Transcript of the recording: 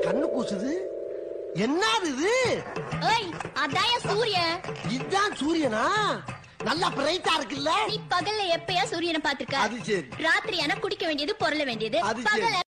கண்ணு கூசுது. என்னது இது? ஏய், அதாய சூரியன். இதுதான் சூரியனா? நல்லா பிரைட்டா இருக்குல்ல. நீ பகல்ல எப்பயா சூரியனை பாத்துக்க? அது சரி. ராத்திரி ஆனா குடிக்க வேண்டியது பொருள வேண்டியது. அது சரி.